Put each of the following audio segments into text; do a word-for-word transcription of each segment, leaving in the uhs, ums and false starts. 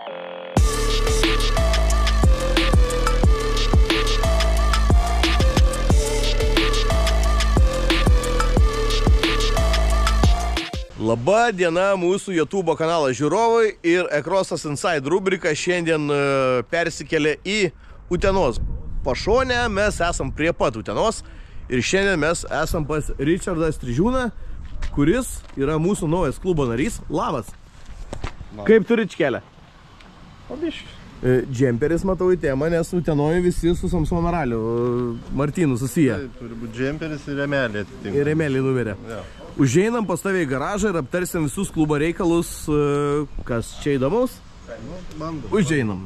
Labą diena mūsų YouTube kanalo žiūrovai ir Ekrosas Inside rubrika šiandien persikėlė į Utenos pašonę. Mes esam prie pat Utenos ir šiandien mes esam pas Ričardą Strižiūną, kuris yra mūsų naujas klubo narys. Labas. Labas. Kaip turi Ričkelę? Pabiškius. Džemperis matau į temą, nes Utenoje visi su Samsono Raliu Martynu susiję. Tai turi būti džemperis ir remelį atitinka. Ir remelį numerė. Ja. Užeinam pas tave į garažą ir aptarsim visus klubo reikalus, kas čia įdomaus. Užeinam.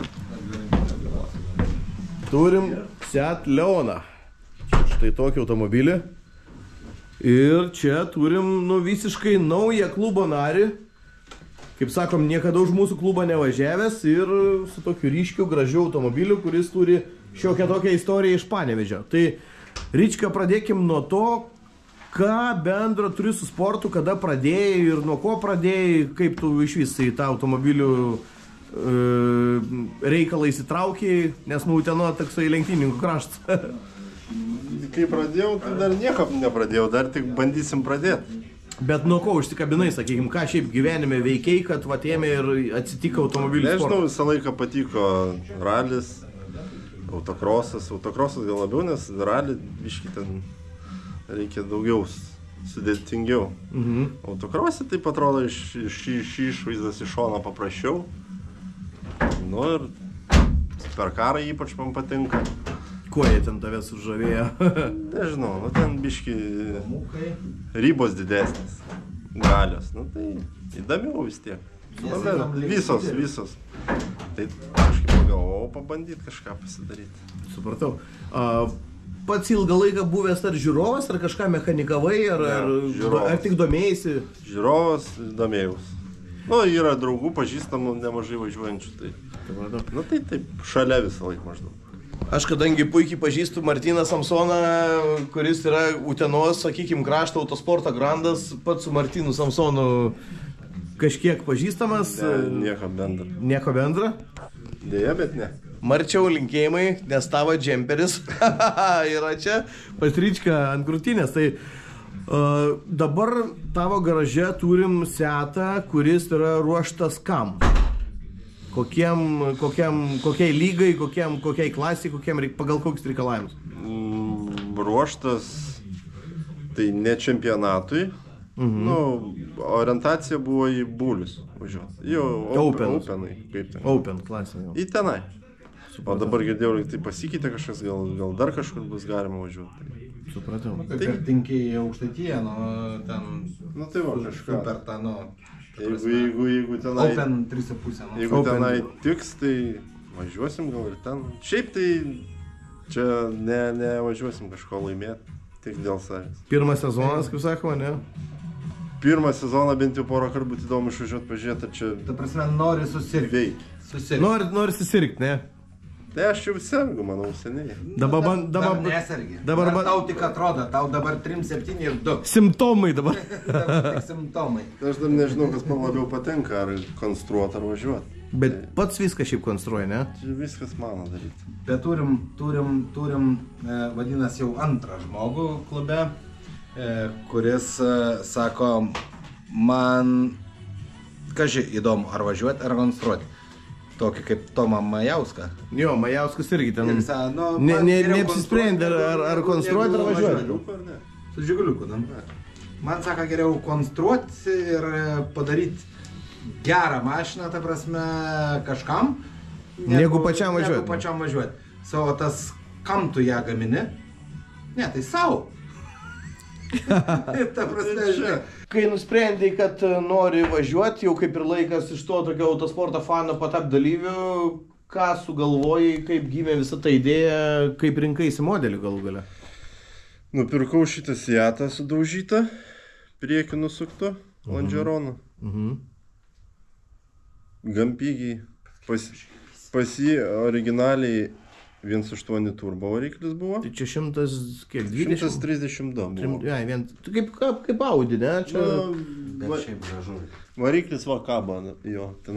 Turim Seat Leoną. Štai tokį automobilį. Ir čia turim nu, visiškai naują klubo narį. Kaip sakom, niekada už mūsų klubą nevažiavęs ir su tokiu ryškiu, gražiu automobiliu, kuris turi šiokią tokią istoriją iš Panevėžio. Tai, Rička, pradėkim nuo to, ką bendro turi su sportu, kada pradėjai ir nuo ko pradėjai, kaip tu iš vis į tą automobilių e, reikalą įsitraukiai, nes nu Uteno toksai lenktynininkų kraštas. Kai pradėjau, tai dar nieko nepradėjau, dar tik bandysim pradėti. Bet nuo ko užsikabinai, sakykim, ką šiaip gyvenime veikiai, kad vat ėmė ir atsitiko automobilių sportas? Nežinau, visą laiką patiko ralis, autokrosas. Autokrosas gal labiau, nes ralį biškį ten reikia daugiau, sudėtingiau. Mhm. Autokrosai taip atrodo iš, iš, iš išvaizdas iš šono paprasčiau. Nu ir per karą ypač man patinka. Kuo jie ten tave sužavėjo? Nežinau, nu ten biški ribos didesnis, galios, nu tai įdomiau vis tiek. Visos, visos. Tai kažkaip pagalvojau pabandyti kažką pasidaryti. Supratau. A, pats ilgą laiką buvęs ar žiūrovas, ar kažką mechanikavai, ar, ne, ar, ar tik domėjaisi? Žiūrovas, domėjaus. Nu, yra draugų, pažįstamų, nemažai važiuojančių, tai. Nu tai taip, šalia visą laiką maždaug. Aš kadangi puikiai pažįstu Martyną Samsoną, kuris yra Utenos, sakykim, krašto autosporto grandas, pats su Martynu Samsonu kažkiek pažįstamas. Ne, nieko bendra. Nieko bendra? Deja, bet ne. Marčiau linkėjimai, nes tavo džemperis yra čia, pas Ričką ant krūtinės. Tai uh, dabar tavo garaže turim Seatą, kuris yra ruoštas kam? Kokiem, kokiam, kokiai lygai, kokiam, kokiai klasiai, kokiam, pagal kokius reikalavimus? Mm, ruoštas tai ne čempionatui. Mhm. Nu, orientacija buvo į bulius važiuoti. Jau open, openai, kaip ten. Open klasė. Į tenai. Supratau. O dabar girdėjau, tai pasikeitė kažkas, gal, gal dar kažkur bus galima važiuoti. Supratau. Nu, kaip ir tinkiai į aukštaitiją, nu, ten... Nu, tai va, kažką. Per tą, nu... Jeigu, jeigu, jeigu tenai... Open trys su puse. Nu. Jeigu Open. Tenai tiks, tai važiuosim gal ir ten. Šiaip tai čia ne, ne važiuosim kažko laimėti, tik dėl savęs. Pirmas sezonas, kaip sakoma, ne? Pirmą sezoną bent jau porą kartų būtų įdomu išvažiuoti pažiūrėti, ar čia... Ta prasme, nori susirgti. Veikia. Susirgti. Nori, nori susirgti, ne? Tai aš jau sergu, manau, seniai. Dabar... Dar, dabar, dar nesergi. Dabar... Dar tau tik atrodo, tau dabar trim, septyni ir du. Simptomai dabar. Dabar tik simptomai. Tai aš dar nežinau, kas man labiau patinka, ar konstruoti, ar važiuoti. Bet pats viską šiaip konstruoja, ne? Čia viskas mano daryti. Bet turim, turim, turim, e, vadinasi, jau antrą žmogų klube, e, kuris e, sako, man, kažkai įdomu, ar važiuoti, ar konstruoti. Tokį kaip Tomą Majauską. Jo, Majauskas irgi ten... Ir sa, nu, ne, ne, geriau neapsisprendė, ar, ar konstruoti, ar važiuoti. Žiguliuku ar ne? Su žiguliuku, tam. Man sako, geriau konstruoti ir padaryti gerą mašiną, ta prasme, kažkam. Negu pačiam važiuoti. Negu pačiam važiuoti. Savo tas, kam tu ją gamini? Ne, tai savo. Ta prasme, žinai. Kai nusprendai, kad nori važiuoti, jau kaip ir laikas iš to tokio autosporto fano patap dalyvių, ką sugalvojai, kaip gimė visa ta idėja, kaip rinkaisi modelį galų gale? Nupirkau šitą Seatą sudaužytą, priekį nusukto, Langeroną. Mhm. Gampigiai. Pas, pas jį originaliai vienas aštuoni turbo variklis buvo. Tai čia šimtas, kiek, dvidešimt? šimtas trisdešimt du buvo. Ja, vien, kaip, kaip, kaip Audi, ne? Čia... Nu, va, šiaip gražu. variklis va kabo, jo, tenai.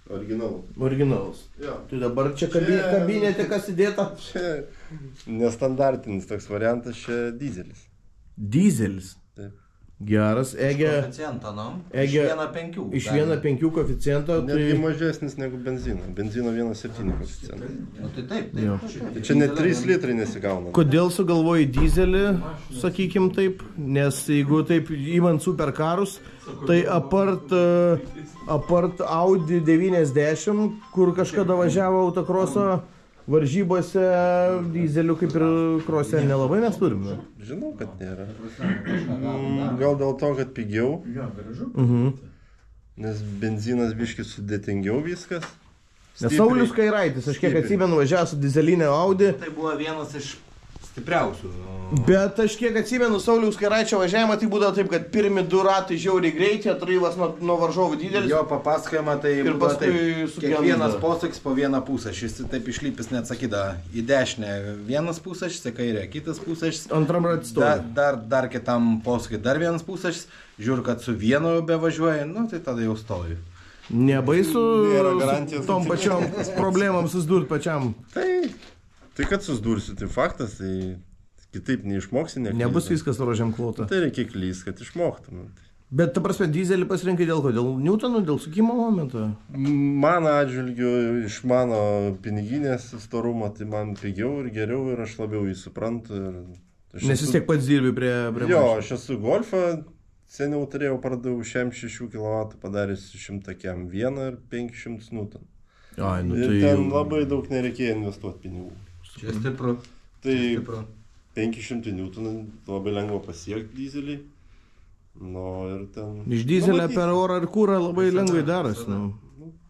Originalus. Originalus. Jo. Tai dabar čia kabi, Čia- kabinete kas įdėta? Čia nestandartinis toks variantas, čia dizelis. Dizelis. Taip. Geras, Egė. Koeficientą, nu. Egė- Iš vieno penkių. Iš vieno penkių koeficiento. Netgi Tai... mažesnis negu benzino. Benzino vienas septyni koeficientas. Nu, tai taip, Jo. taip. Tai čia net trys litrai nesigauna. Kodėl sugalvoji dizelį, sakykim taip, nes jeigu taip įmant superkarus, tai apart, e, apart Audi devyniasdešimt, kur kažkada važiavo autokroso varžybose, dizelių kaip ir krose nelabai mes turime. Žinau, kad nėra. Mm, Gal dėl to, kad pigiau, Mhm. nes benzinas biški sudėtingiau viskas. Nes Stipriai- Saulius Kairaitis, aš kiek stipriai. atsimenu, važiavo su dizelinė Audi, Tai buvo vienas iš stipriausių. bet aš kiek atsimenu Sauliaus Kairaičio važiavimą, tai būdavo taip, kad pirmi du ratai žiauriai greitai, atraivas nuo, nuo varžovų didelis. Jo papasakojama, tai Ir buvo paskui taip, sugenda. kiekvienas posūkis po vieną pusę. Šis taip išlypęs net sakydavo, į dešinę vienas pusės, į kairę kitas pusės. Antram ratui Dar, stovi. dar, dar kitam posūkiui dar vienas pusės, žiūri, kad su vienu jau bevažiuoja, nu tai tada jau stovi. Nebaisu Nėra su garantijos, tom kad pačiom problemom susidurt pačiam. Tai, tai kad susidursi, tai faktas, tai kitaip neišmoksi, neklysi. Nebus viskas rožiam klota. Tai reikia klys, kad išmoktum. Bet, ta prasme, dizelį pasirinkai dėl ko? Dėl Newtonų, dėl sukimo momento? Mano atžvilgiu, iš mano piniginės storumo, tai man pigiau ir geriau ir aš labiau jį suprantu. Ir aš Nes vis esu- tiek pats dirbi prie... prie Jo, mašinų. aš esu golfą, seniau turėjau pardaviau šem šešių kilovatų padaręs šimtakiam vieną ir penkis šimtus newtonų. Ai, nu Ir tai... ten labai daug nereikėjo investuoti pinigų. Čia stipru. Tai stipru. penki šimtai newtonų labai lengva pasiekti dizelį. Nu ir ten... Iš dizelio Nu, per orą ir kūrą labai Visada, lengvai daras. visada. Nu.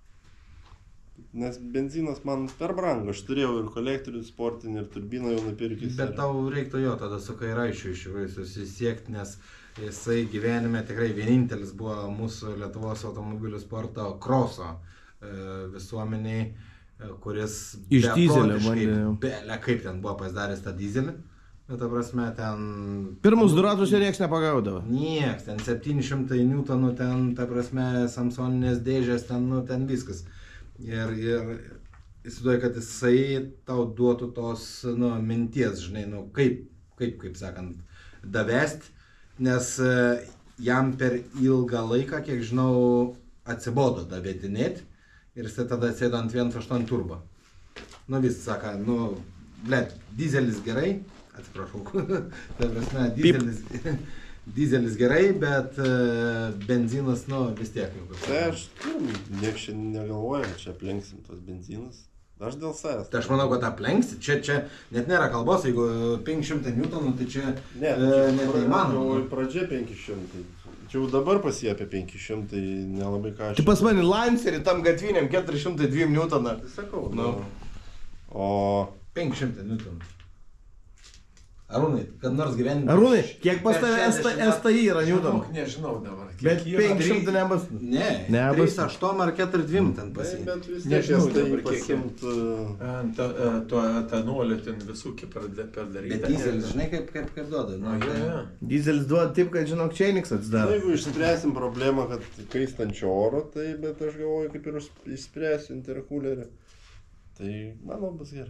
Nes benzinas man per brangu, aš turėjau ir kolektorių sportinį, ir turbiną jau nupirkęs. Bet ir- tau reiktų jo tada su Kairaičiu iš tikrųjų susisiekti, nes jisai gyvenime tikrai vienintelis buvo mūsų Lietuvos automobilių sporto kroso e, visuomeniai, e, kuris Iš dizelio beprotiškai, bandė, jau. bele kaip ten buvo pasidaręs tą dizelį. Bet, ta prasme, ten... Pirmus du ratus jo nieks nepagaudavo. Nieks, ten septyni šimtai newtonų, ten, ta prasme, Samsoninės dėžės, ten, nu, ten viskas. Ir, ir įsivaizduoju, kad jisai tau duotų tos, nu, minties, žinai, nu, kaip, kaip, kaip sakant, davesti, nes e, jam per ilgą laiką, kiek žinau, atsibodo davetinėti ir jisai tada sėdo ant vienas aštuoni turbo. Nu, vis saka, nu, blėt, dizelis gerai, atsiprašau, ta prasme, dizelis, dizelis gerai, bet uh, benzinas, nu, vis tiek. jau kaip Tai sakant. aš, nu, nieks čia negalvoja, čia aplenksim tos benzinus. Aš dėl savęs. Tai aš manau, kad aplenksit, čia, čia net nėra kalbos, jeigu penki šimtai newtonų, tai čia Ne, e, čia net pra- neįmanoma. jau Pradžia penki šimtai. Čia jau dabar pasiekė penki šimtai, nelabai ką aš... Tai pas mane Lancerį tam gatviniam keturi šimtai dva newtoną. Tai sakau, Nu. nu. O... penki šimtai newtonų. Arūnai, kad nors gyvenime... Arūnai, kiek pas per tave šešiasdešimt S T I yra newtonų? Nežinau dabar. Bet penki šimtai nebus. Ne, Ne, trys bus- aštuoni ar keturi dvim ten Tai, pasiekė. bet vis tiek Nežinau jas tai dabar, kiek pasiimt... uh, Ant e, to etanolio ten visų Bet perdaryta. dizelis, žinai, kaip, kaip, kaip duoda. Nu, Jo, jo. Dizelis duoda taip, kad žinok, Čeiniks Na, atsidaro. jeigu išspręsim problemą, kad kaistančio oro, tai bet aš galvoju, kaip ir išspręsiu interkulerį. Tai manau bus gerai.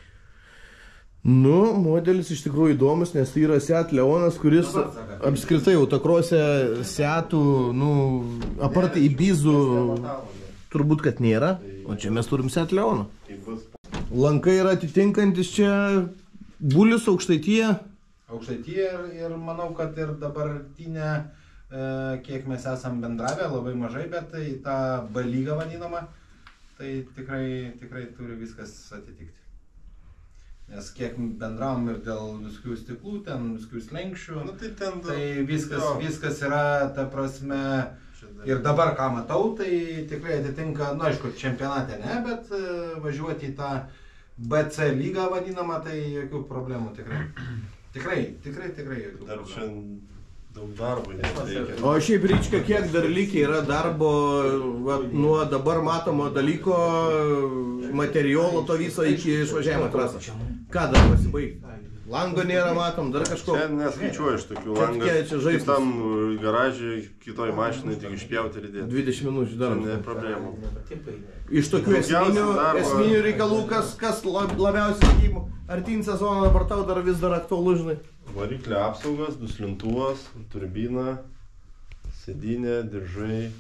Nu, modelis iš tikrųjų įdomus, nes tai yra Seat Leonas, kuris Dabar sako, apskritai autokrose Seatų, nu, apart Ibizų, turbūt kad nėra. O čia mes turim Seat Leoną. Kaip bus. Lankai yra atitinkantis čia Bulius, Aukštaitija. Aukštaityje ir, ir manau, kad ir dabartinė, e, kiek mes esam bendravę, labai mažai, bet tai tą B lygą vadinamą, tai tikrai, tikrai turi viskas atitikti. Nes kiek bendravom ir dėl viskių stiklų, ten viskių slenkščių, Nu, tai ten... tai viskas, jo. viskas yra, ta prasme, ir dabar ką matau, tai tikrai atitinka, nu aišku, čempionate ne, bet e, važiuoti į tą B C lygą vadinamą, tai jokių problemų tikrai. Tikrai, tikrai, tikrai jokių Dar čia problemų. daug darbo reikia. O šiaip Ryčka, kiek dar lygiai yra darbo va, nuo dabar matomo dalyko, materialo to viso iki išvažiavimo trasą? Ką dar pasibaigti? Lango nėra, matom, dar kažko. Čia neskaičiuoju iš tokių Kad langą. keičia žaislus. Kitam garažiai, kitoj mašinai tik išpjauti ir įdėti. dvidešimt minučių dar. Ne problemų. Iš tokių Daugiausia esminių, darbo- esminių reikalų, kas, kas lab- labiausiai sakykim, artyn sezoną dabar tau dar vis dar aktualu, žinai. Variklio apsaugas, duslintuvas, turbina, sėdynė, diržai.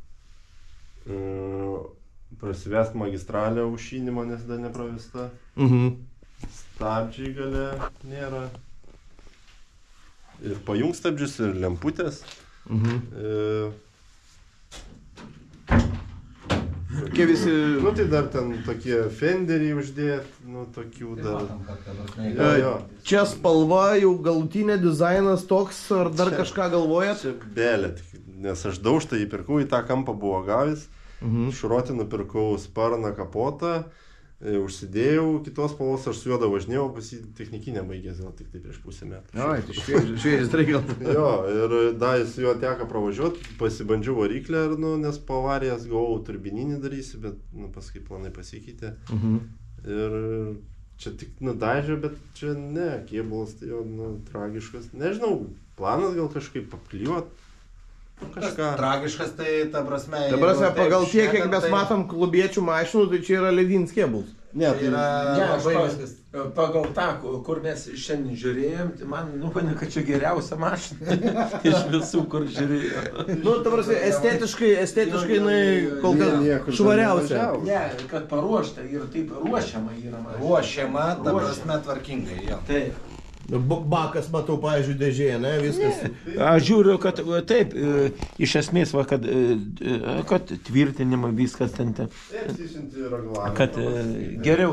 Uh, prasivest magistralę aušinimo, nes dar nepravesta. Mhm. Stabdžiai gale nėra. Ir pajungstabdžius, ir lemputės. Mhm. E, Kokie visi... nu tai dar ten tokie fenderiai uždėt, nu tokių dar. Jo, jo. Čia spalva, jau galutinė dizainas toks, ar dar Čia- kažką galvojat? Čia belė, tik- nes aš daužtą įpirkau, į tą kampą buvo gavęs. Mhm. Šrotį nupirkau sparną kapotą, e, užsidėjau kitos spalvos, aš su juo važinėjau, pas jį technikinę baigęs, gal tik tai prieš pusę metų. Ai, tai šviežias, šviežias reikalas. Jo, ir dar su juo teko pravažiuoti, pasibandžiau variklę, ir, nu, nes po avarijas gavau turbininį darysi, bet nu, paskui planai pasikeitė. Mhm. Ir čia tik nudažė, bet čia ne, kėbulas tai jo nu, tragiškas. Nežinau, planas gal kažkaip pakliuot. Kažką. Tragiškas tai, ta prasme... Ta prasme, jeigu taip pagal tiek, kiek šnekant, mes tai- matom klubiečių mašinų, tai čia yra ledins kėbulas. Ne, Tai yra Ne, aš labai pa- viskas. pagal tą, ku- kur mes šiandien žiūrėjom, tai man numanė, kad čia geriausia mašina iš visų, kur žiūrėjom. Nu, ta prasme, estetiškai, estetiškai, Jo, jo, jinai jo, jo, kol jo. kas Niekur švariausia. nevažiavo. Ne, kad paruošta ir taip ruošiama yra mašina. Ruošiama, ta Ruošiama. prasme, tvarkingai, jo. Taip. B- Bakas, matau, pavyzdžiui, dėžėje, ne, viskas. Aš žiūriu, kad e, taip, e, iš esmės, va, kad, e, e, kad tvirtinimai viskas ten, ten. Apsisinti reglamentą. Kad, e, geriau.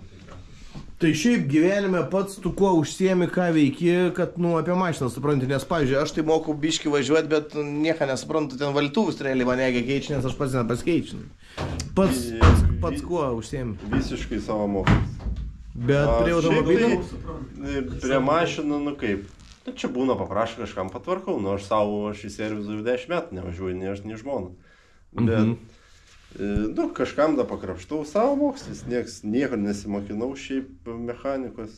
Tai šiaip gyvenime pats tu kuo užsiemi, ką veiki, kad, nu, apie mašiną supranti, nes, pavyzdžiui, aš tai moku biški važiuoti, bet nieko nesuprantu, ten valtuvus realiai mane keičia, nes aš pats nepasikeičiu. Pats, pats, pats kuo užsiemi. Visiškai savo mokymus. Bet A, prie šiaip automobilio... tai, prie mašinų, nu kaip. Nu, čia būna paprašau kažkam patvarkau, nu aš savo, aš į servizą jau dešimt metų nevažiuoju, nei aš, nei žmona. Bet, Mhm. e, nu, kažkam da pakrapštau savo mokslus, nieks, nieko nesimokinau šiaip mechanikos.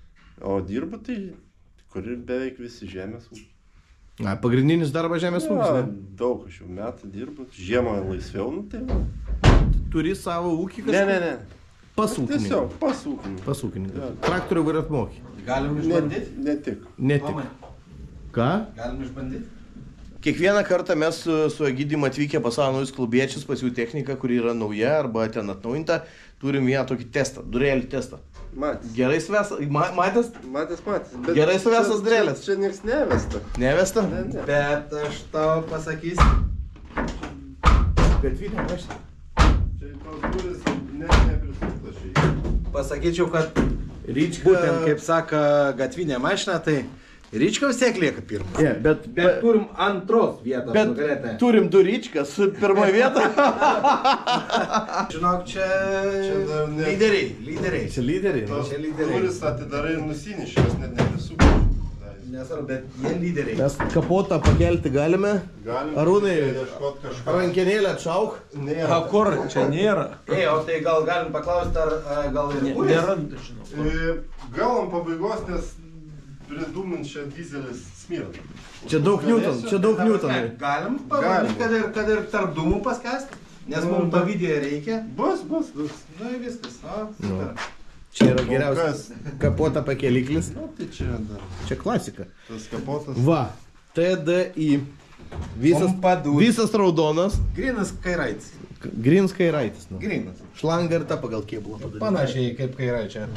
O dirbu tai, kuri beveik visi žemės ūkio. Na, pagrindinis darbas žemės ūkis, Ja, ne? daug aš jau metų dirbu, žiemą laisviau, nu tai va. Turi savo ūkį Ne, kažką? ne, ne. Pasūkininką. Tiesiog pasūkinau. Pasūkininką. Jo. Traktorių vairuot moki. Galim Ne, išbandyti? ne tik. Ne tik. Tomai, Ką? galim išbandyti? Kiekvieną kartą mes su, su Egidim atvykę pas savo naujus klubiečius, pas jų techniką, kuri yra nauja arba ten atnaujinta, turim vieną tokį testą, durėlių testą. Matys. Gerai svesas, ma, matęs? Matys, matys. Bet Gerai suvestas čia- durelės. Čia, čia nieks nevesta. Nevesta? Ne, ne. Bet aš tau pasakysiu. Gatvinė mašina. Čia tos durys net neprisuktos šiai. Pasakyčiau, kad Ryčka... būtent, kaip sako, gatvinė mašina, tai Ryčka vis tiek lieka pirmas. Ne, bet, Bet turim antros vietos bet nugalėtoją. turim du Ryčkas, pirmoje vietoje. Žinok, čia, Čia dar ne- lyderiai, lyderiai. Čia lyderiai. Tos Čia lyderiai. durys atidarai ir nusineši, jos net neprisuktos. Nesvarbu, bet jie lyderiai. Mes kapotą pakelti galime. Galim Arūnai, ieškot kažką. rankenėlę atšauk. A Nėra. kur čia nėra? Ei, o tai gal galim paklausti, ar a, gal ir Ne- kūrės? Nerandu, žinau. E, Gal ant pabaigos, nes pridūmint čia dizelis smirda. Čia daug Newton, čia daug Ta Newton. prasme, Galim Galim. pabandyti, kad ir, kad ir tarp dūmų paskęst, nes Nu, mums bet- pavydėje reikia. Bus, bus, bus. Nu ir viskas. O, super. Čia yra Kol geriausias kas. kapotą pakeliklis. Nu, tai čia dar. Čia klasika. Tas kapotas. Va, T D I. Visas, Pompadour. visas raudonas. Grinas kairaitis. Green Skyraitis. Nu. Grinas. Šlanga ir ta pagal kėbulą padaryta. Panašiai kaip kairaičia.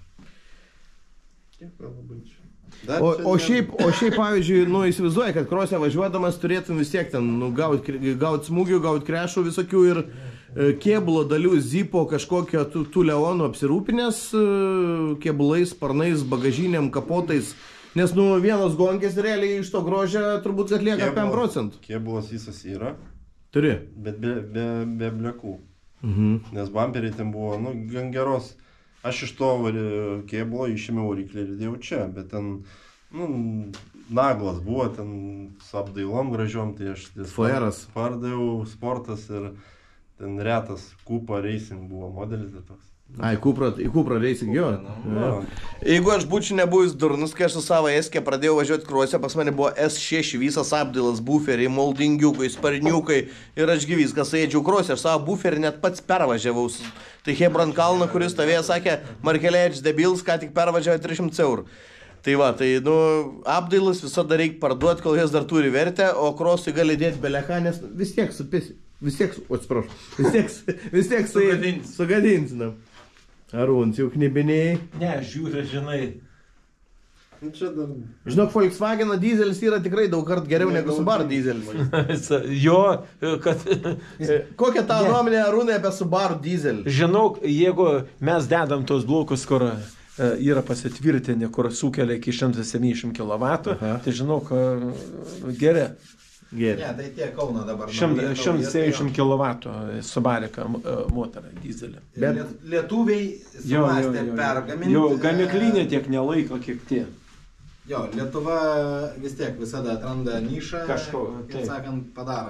Dar O, čia o, ne- šiaip, o šiaip, pavyzdžiui, nu, įsivaizduoji, kad krosę važiuodamas turėtum vis tiek ten, nu, gauti gaut smūgių, gauti krešų visokių ir e, kėbulo dalių, zipo kažkokio tų, tų leonų apsirūpinės e, kėbulais, sparnais, bagažinėm, kapotais. Nes, nu, vienas gonkės realiai iš to grožio turbūt atlieka Kėbulas- penkiasdešimt procentų. Kėbulas visas yra, Turi. bet be, be, be blekų. Mhm. Nes bumperiai ten buvo, nu, gan geros. Aš iš to vari- kėbulo išėmiau variklį ir dėjau čia, bet ten, nu, naglas buvo, ten su apdailom gražiom, tai aš... ties- Flaras. Pardavau sportas ir ten retas Cupra Racing buvo modelis toks. Ai, Cupra, į Cupra Racing, jo. No. Jeigu aš būčiau nebuvęs durnus, kai aš su savo eskę pradėjau važiuoti kruose, pas mane buvo S šeši, visas apdailas, buferiai, moldingiukai, sparniukai ir aš gyvys, kas sėdžiau kruose, aš savo buferį net pats pervažiavau. Tai Hebron Kalną, kuris stovėjo, sakė, Markelėč debils, ką tik pervažiavo tris šimtus eurų. Tai va, tai, nu, apdailas visada reikia parduoti, kol jas dar turi vertę, o krosui gali dėti beleką, nes vis tiek supisi, vis tiek, o atsiprašau, vis tiek, vis tiek sugadins. Sugadins, na. Arūns, jau knibinėjai? Ne, žiūrė, žinai. Čia dar... Žinok, Volkswageno dizelis yra tikrai daug kart geriau negu Subaru dizelis. Jo, kad... Kokia tavo nuomonė, Arūnai, apie Subaru dizelį? Žinok, jeigu mes dedam tos blokus, kur yra pasitvirtinę, kur sukelia iki šimtas septyniasdešimt kilovatų, tai žinok, gerai. Gerai. Ne, tai tiek Kauno dabar. šimtas septyniasdešimt kilovatų Subarika motorą dizelį. Bet lietuviai sumastė pergaminti. Jo, gamiklinė tiek nelaiko, kiek tie. Jo, Lietuva vis tiek visada atranda nišą, Kažko, kaip sakant, padaro.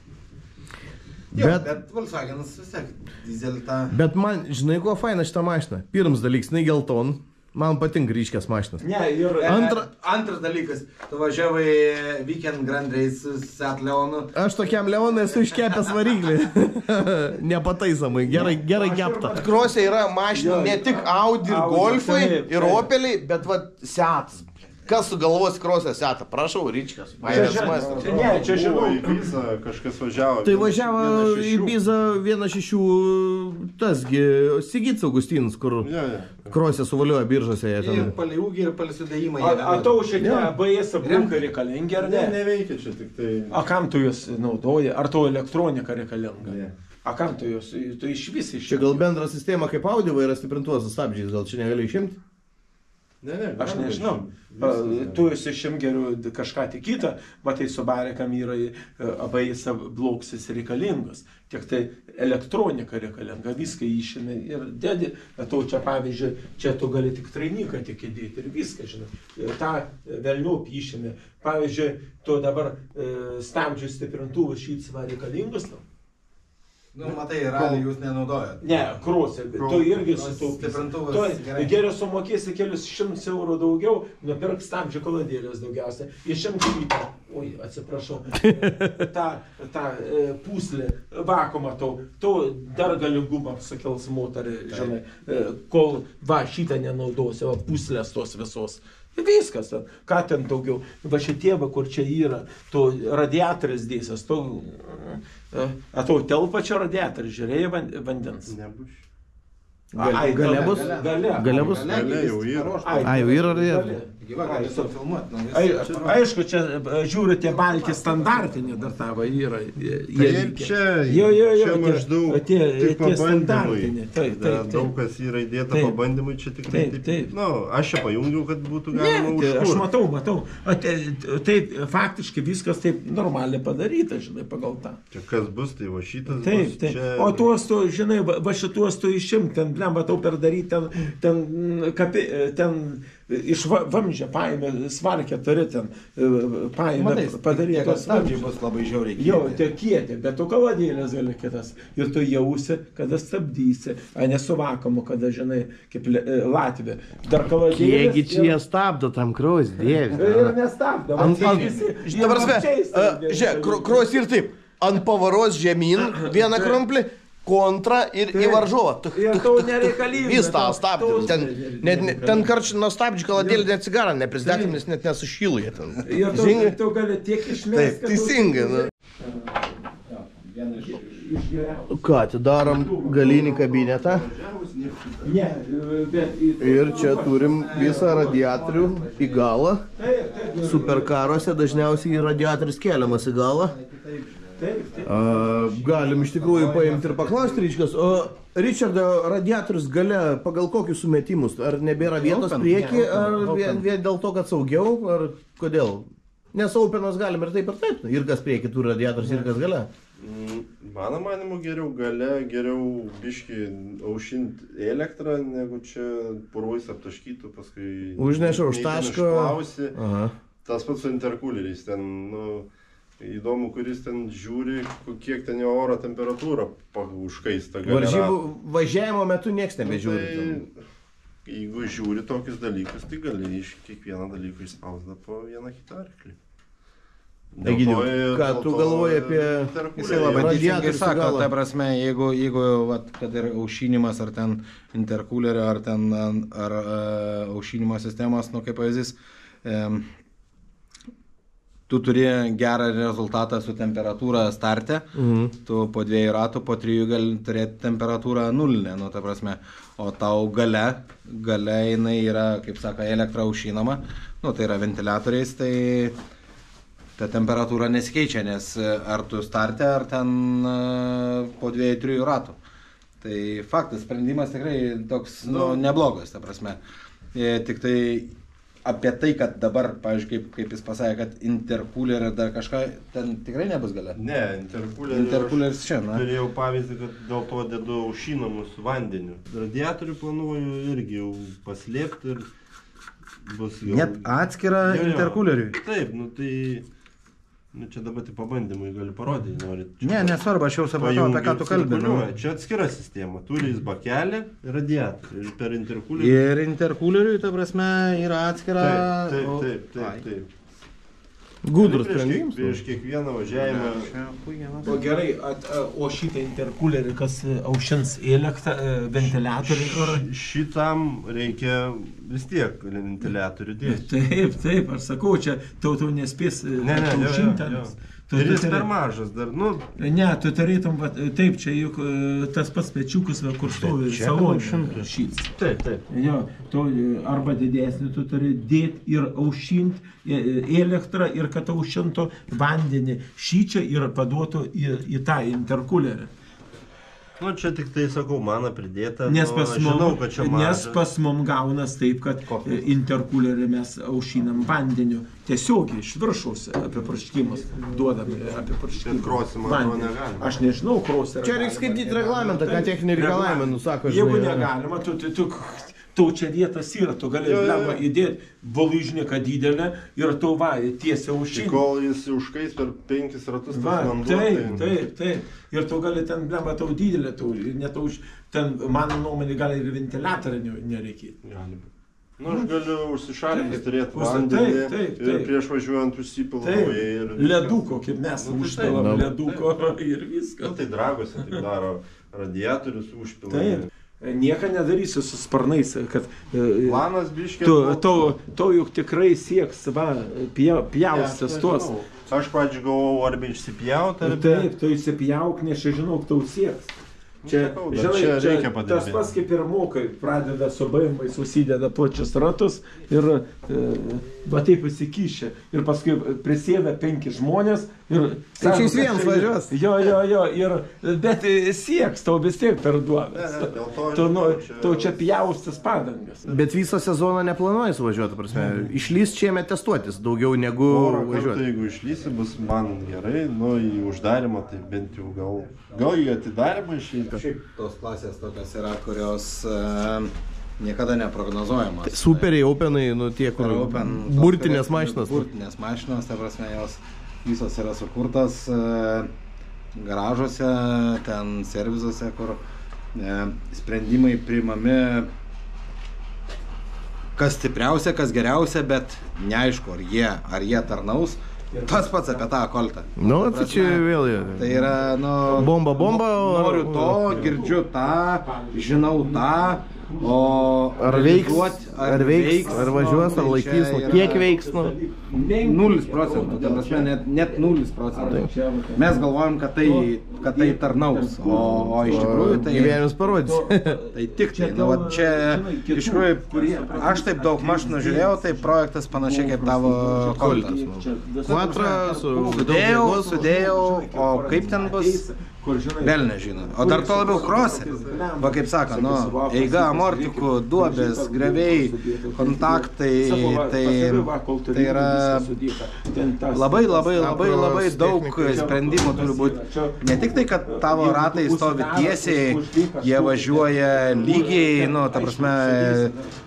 Bet, Jo, bet Volkswagenas vis tiek dizelį tą... bet man, žinai, kuo faina šitą mašiną? Pirmas dalykas, jinai gelton. Man patinka ryškias mašinas. Ne, ir... Antra... Antras dalykas, tu važiavai Weekend Grand Race su Seat Leonu. Aš tokiam Leonui esu iškepęs variklį. Nepataisomai, gerai, gerai kepta. Krosė yra mašinų ne tik Audi ir Golfai ir Opeliai, bet va Seatas. Kas sugalvos krosę Seatą? Prašau, ryčkas. Ne, čia žinau. Į Bizą kažkas važiavo. Tai važiavo į Bizą vienas šešių, tasgi, Sigits Augustinas, kur Ja, ja. krosė suvalioja biržose. Ir palei ūgį, ir palei sudėjimą. A tau šitie A B S blokai reikalingi ar Ne, ne? neveikia čia tik tai... A kam tu juos naudoji? Ar tau elektronika reikalinga? Ne. A kam tu juos? Tu iš vis iš... Čia gal bendra sistema kaip Audi yra stiprintuos su stabdžiais, gal čia negali išimti? Ne, ne, Aš galima nežinau. išimti. A, Viskas, Tu esi išim geriau kažką tik kitą, matai, Subarikam yra A B S bloksis reikalingas. Tik tai elektronika reikalinga, viską išėmė ir dedi. Bet tau čia, pavyzdžiui, čia tu gali tik trainiką tik įdėti ir viską, žinai. Ir tą velniop išėmė. Pavyzdžiui, tu dabar e, stabdžių stiprintuvas šits va reikalingas tau. Nu, matai, ralį jūs nenaudojat. Ne, krosė, tu irgi sutaupysi. Stiprintuvas Tu gerai. geriau sumokėsi kelius šimtus eurų daugiau, nupirk stabdžių kaladėlės daugiausia. Išimk rytą, oi, atsiprašau, tą, tą e, puslę, vakuumą tau, tu dar galingumą sukels motorį, žinai, e, kol va šitą nenaudosi, va puslės tos visos. Viskas, ką ten daugiau. Va šitie, va, kur čia yra, tu radiatorius dėsias, tu... A tau telpa čia radiatorius, žiūrėjai vandens? Nebus. Gal- gale bus? Gale. Gale bus? Gale jau yra. Ai, jau yra radiatorius. Gyva, gali su filmuoti. Nu, Ai, vis- aišku, čia žiūri tie balki standartinė dar tavo yra. Taip, čia, jo, jo, jo, čia maždaug tie, tik tie standartiniai. pabandymui. Taip, Dar taip, daug taip. kas yra įdėta Taip. pabandymui, čia tikrai Taip, taip. Nu, aš čia pajungiau, kad būtų Ne, galima tai aš užkurt. matau, matau. O te- Taip, faktiškai viskas taip normaliai padaryta, žinai, pagal tą. Čia kas bus, tai va šitas Taip, bus. taip. Čia... O tuos tu, žinai, va, va šituos tu išimk, ten, blem, matau, per daryti, ten, ten, mm, kapi, ten iš va- vamzdžio paėmė, svarkę turi ten, e, paėmė, Matai, padaryti. tie, kad stabdžiai bus labai žiauriai kieti. Jo, tie kieti, bet tu kaladėlės gali kitas. Ir tu jausi, kada stabdysi, a nesu vakumu, kada, žinai, kaip Le- e, Latvija. Dar kaladėlės. Kiekgi čia jie stabdo tam krosį, Ir, dėvi. ir nestabdo. Ant, va, ant, visi- ta prasme, vabzdžiai stabdė. žiūrėk, krosį ir taip, ant pavaros žemyn, vieną krumplį, kontra ir į varžovą. Tuch, Ir tuch, tau tuch, tuch. nereikalinga. Vis tą tau- stabdė. tau Ten, nereikalinga. net, net, ten karčiai nuo stabdžių kaladėlį net cigarą neprisidėkim, nes net nesušylu jie ten. Ir tu, Teisingai? tu gali tiek išmesti. Taip, teisingai. Nu. Viena iš... Iš geriausių. Ką, atidarom galinį kabinetą Ne, bet... ir čia turim visą radiatorių į galą. Taip, taip, Superkaruose dažniausiai radiatorius keliamas į galą. taip, taip. A, galim iš tikrųjų paimti ir paklausti, Ryčkas, o Richardo radiatorius gale pagal kokius sumetimus? Ar nebėra vietos priekį, ar vien, vien dėl to, kad saugiau, ar kodėl? Nes aupenos galim ir taip ir taip. Ir kas priekį turi radiatorius, ir kas gale. Mm, Mano manimu, geriau gale, geriau biški aušinti elektrą, negu čia purvais aptaškytų, paskui... Užneša už nei ten taško. išplausi. Aha. Tas pats su interkuleriais, ten, nu, įdomu, kuris ten žiūri, kiek ten jo oro temperatūra užkaista. Varžybų važiavimo metu nieks nebežiūri. Tai, jeigu žiūri tokius dalykus, tai gali iš kiekvieno dalyko išspausdą po vieną kitą arklį. Egidijau, ką tu galvoji apie... Jisai labai teisingai sako, ta prasme, jeigu, jeigu vat, kad ir aušinimas, ar ten interkulerio, ar ten ar, uh, aušinimo sistemos, nu kaip pavyzdys, um, tu turi gerą rezultatą su temperatūra starte, mhm. tu po dviejų ratų, po trijų gali turėti temperatūrą nulinę, nu ta prasme, o tau gale, gale jinai yra, kaip sako, elektra aušinama, nu tai yra ventiliatoriais, tai ta temperatūra nesikeičia, nes ar tu starte, ar ten po dviejų, trijų ratų. Tai faktas, sprendimas tikrai toks nu, neblogas, ta prasme. Tik tai apie tai, kad dabar, pavyzdžiui, kaip, kaip jis pasakė, kad intercooler dar kažką, ten tikrai nebus gale. Ne, intercooler. Intercooleris čia, na. Turėjau pavyzdį, kad dėl to dedu aušinamus vandeniu. Radiatorių planuoju irgi jau paslėpti ir bus jau... Net atskirą intercooleriui. Taip, nu tai... Nu, čia dabar tai pabandymui gali parodyti, norit. Ne, nesvarbu, aš jau supratau, apie ką tu kalbinu. Čia atskira sistema, turi jis bakelį, radiatorių ir per intercoolerį. Ir intercooleriui, ta prasme, yra atskira... Taip, taip, taip, taip, taip. Gudrus sprendimas. Prieš kiekvieną važiavimą. O gerai, at, o šitą intercoolerį, kas aušins elektrą, ventiliatorių? Ar... Šitam reikia vis tiek ventiliatorių dėti. Taip, taip, aš sakau, čia tau tau nespės ne, ne, aušinti. Ir jis per mažas dar, nu... Ne, tu turėtum, va, taip, čia juk tas pats pečiukas, va, kur stovi salonė šits. Taip, taip. Jo, to arba didesnį tu turi dėti ir aušinti elektrą ir kad aušintų vandenį šyčia ir paduotų į, į tą intercoolerį. Nu, čia tik tai, sakau, mano pridėta, nes nu, pas aš mum, žinau, kad čia mažas. Nes pas mum gaunas taip, kad intercoolerį mes aušinam vandeniu. Tiesiogiai iš viršaus apie purškimus duodame apie purškimus. Ir krosį, man atrodo, negalima. Aš nežinau, krosį. Čia reikia skaityti reglamentą, ką techninį reglamentą nusako. Jeigu negalima, tu... tu, tu tau čia vietas yra, tu gali lengva įdėti volūžniką didelę ir tu va, tiesiai aušinti. Kol jis užkais per penkis ratus tas vanduo. Taip, taip, taip. Ir tu gali ten lengva tau didelę, tau, net už, ten, mano nuomonė, gali ir ventiliatorių nereikėti. Gali būti. Nu, aš galiu užsišalinti, turėti vandenį taip, taip, taip. ir prieš važiuojant užsipilau. Ir... Leduko, kaip mes nu, užpilam tai, leduko ir viskas. Nu, tai dragose taip daro, radiatorius užpilam. Taip. Nieko nedarysiu su sparnais, kad... Planas biškė... Tu, to, to juk tikrai sieks, va, pjaustės tuos. Aš pačiu galvojau, arba išsipjaut, arba... Taip, tu išsipjauk, nes čia žinau, tau sieks. Čia, žinai, čia, čia čia tas pas kaip ir mokai, pradeda su B M W, susideda plačius ratus ir e, va taip įsikišia. Ir paskui prisėda penki žmonės ir... Tai čia jis vienas važiuos. Jo, jo, jo, ir, bet sieks, tau vis tiek per duodas. Ne, ne, dėl to... Tu, nu, čia... tu čia pjaustis padangas. Bet visą sezoną neplanuoji suvažiuoti, prasme. Išlys šiame testuotis daugiau negu važiuoti. Jeigu išlysi, bus man gerai, nu į uždarimą, tai bent jau gal... Gal į atidarimą išeiti. Šiaip tos klasės tokios yra, kurios uh, niekada neprognozuojamos. Superiai openai, nu tie, kur open, burtinės mašinos. Burtinės mašinos, ta prasme, jos visos yra sukurtos uh, garažuose, ten servizuose, kur uh, sprendimai priimami kas stipriausia, kas geriausia, bet neaišku, ar jie, ar jie tarnaus. Tas pats apie tą koltą. Nu, tai čia vėl jau. Tai yra, nu... Bomba, bomba. Noriu to, girdžiu tą, žinau tą, o... Ar veiks, ar veiks, ar važiuos, ar laikys, nu, kiek veiks, nu... Nulis procentų, tai prasme, net, net nulis procentų. Mes galvojam, kad tai, kad tai tarnaus, o, o iš tikrųjų tai... Gyvenimas parodys. Tai tik tai, nu, va, čia, iš tikrųjų, aš taip daug mašinų žiūrėjau, tai projektas panašiai kaip tavo koltas. Quattro, su... Sudėjau, sudėjau, o kaip ten bus, vėl nežino. O dar to labiau krosė. Va kaip sako, nu, eiga, amortikų, duobės, greviai, kontaktai, tai, tai yra labai, labai, labai, labai daug sprendimų turi būti. Ne tik tai, kad tavo ratai stovi tiesiai, jie važiuoja lygiai, nu, ta prasme,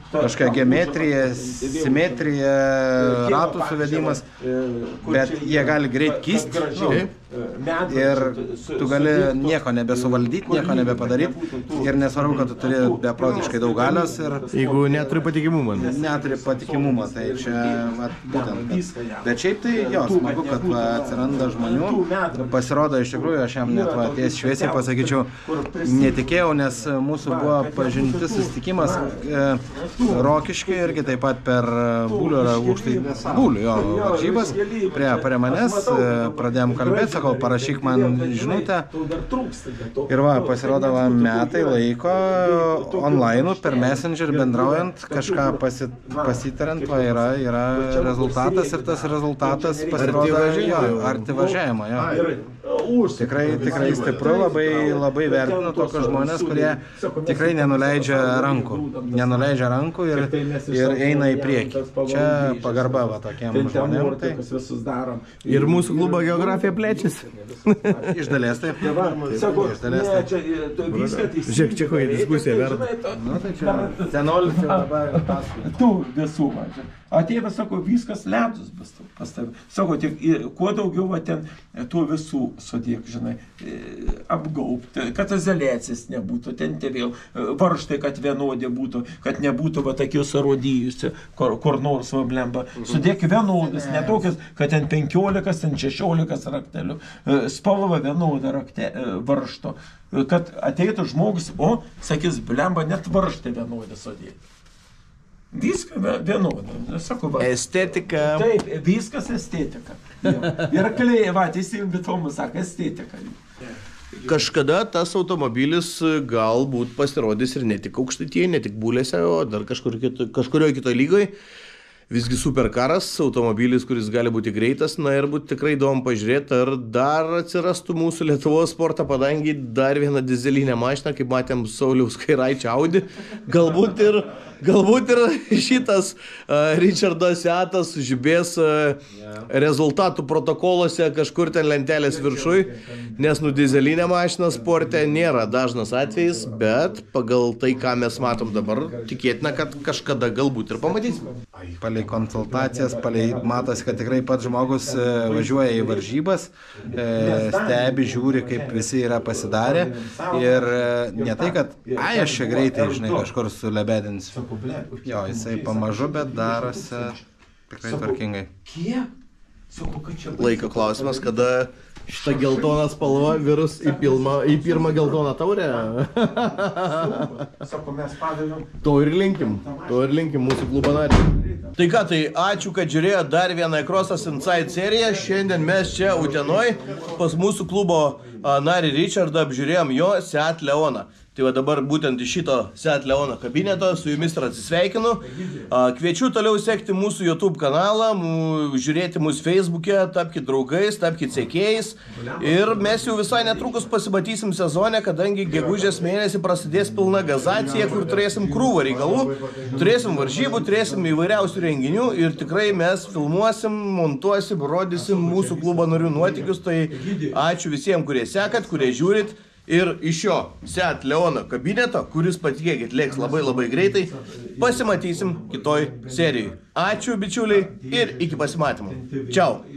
kažkokia geometrija, simetrija, ratų suvedimas, bet jie gali greit kisti nu, ir tu gali nieko nebesuvaldyti, nieko nebepadaryti ir nesvarbu, kad tu turi beprotiškai daug galios ir jeigu neturi patikimumą. Neturi patikimumą, tai čia va, būtent. Bet šiaip tai jo, smagu, kad va, atsiranda žmonių, pasirodo iš tikrųjų, aš jam net va, ties šviesiai pasakyčiau, netikėjau, nes mūsų buvo pažintis susitikimas e, Rokiškai irgi taip pat per Būlio, aukštai Būlio jo varžybas, prie, prie manęs, e, pradėjom kalbėti, sakau, parašyk man žinutę ir va, pasirodo va, metai laiko online per Messenger bendraujant, kažką pasi, pasitariant, va, yra, yra rezultatas ir tas rezultatas pasirodo arti važiavimo. Tikrai, tikrai stipru, labai, labai vertinu tokius žmonės, kurie tikrai nenuleidžia rankų, nenuleidžia rankų ir, ir eina į priekį. Čia pagarba va, tokiem žmonėm. Tai. Ir mūsų klubo geografija plečiasi. Iš dalies taip. Iš dalies taip. Žiūrėk, čia kokia diskusija verta. Nu, tai čia senolis jau dabar paskui. Tu visų važiuoji. Atėvė, sako, viskas ledus bus pas tave. Sako, tik, kuo daugiau va, ten tų visų sudėk, žinai, apgaubti, kad izoliacijos nebūtų, ten tie vėl varžtai, kad vienodė būtų, kad nebūtų va tokius arodijusi, kur, kur nors va blemba. Sudėk vienodus, ne tokius, kad ten penkiolikas, ten šešiolikas raktelių, spalva vienoda rakte, varžto, kad ateitų žmogus, o, sakys, blemba, net varžtai vienodė sudėti. Viską vienodą. Sakau, va. Estetika. Taip, viskas estetika. Jo. Ir klėja, va, teisingai Tomas sako, estetika. Kažkada tas automobilis galbūt pasirodys ir ne tik Aukštaitijoj, ne tik Būlėse, o dar kažkur kito, kažkurioje kitoje lygoje. Visgi superkaras, automobilis, kuris gali būti greitas, na ir būtų tikrai įdomu pažiūrėti, ar dar atsirastų mūsų Lietuvos sporto padangi dar vieną dizelinę mašiną, kaip matėm Sauliaus Kairaičio Audi. Galbūt ir, galbūt ir šitas uh, Richardo Seatas sužibės uh, rezultatų protokoluose kažkur ten lentelės viršui, nes nu dizelinė mašina sporte nėra dažnas atvejis, bet pagal tai, ką mes matom dabar, tikėtina, kad kažkada galbūt ir pamatysime. Palei konsultacijas, palei matosi, kad tikrai pats žmogus e, važiuoja į varžybas, e, stebi, žiūri, kaip visi yra pasidarę ir e, ne tai, kad ai, aš čia greitai, žinai, kažkur sulebedinsiu. Jo, jisai pamažu, bet darosi tikrai tvarkingai. Laiko klausimas, kada šitą geltoną spalvą virus į, pilmą, į pirmą geltoną taurę. To ir linkim, to ir linkim mūsų klubo nariai. Tai ką, tai ačiū, kad žiūrėjo dar vieną Crossas Inside seriją. Šiandien mes čia Utenoj pas mūsų klubo narį Richardą apžiūrėjom jo Seat Leoną. Tai va dabar būtent iš šito Seat Leono kabineto su jumis ir atsisveikinu. Kviečiu toliau sekti mūsų YouTube kanalą, žiūrėti mūsų Facebook'e, tapkite draugais, tapkite sekėjais. Ir mes jau visai netrukus pasimatysim sezone, kadangi gegužės mėnesį prasidės pilna gazacija, kur turėsim krūvą reikalų, turėsim varžybų, turėsim įvairiausių renginių ir tikrai mes filmuosim, montuosim, rodysim mūsų klubo narių nuotykius. Tai ačiū visiems, kurie sekat, kurie žiūrit. Ir iš šio Seat Leono kabineto, kuris, patikėkit, lėks labai labai greitai, pasimatysim kitoj serijai. Ačiū, bičiuliai, ir iki pasimatymų. Čiau.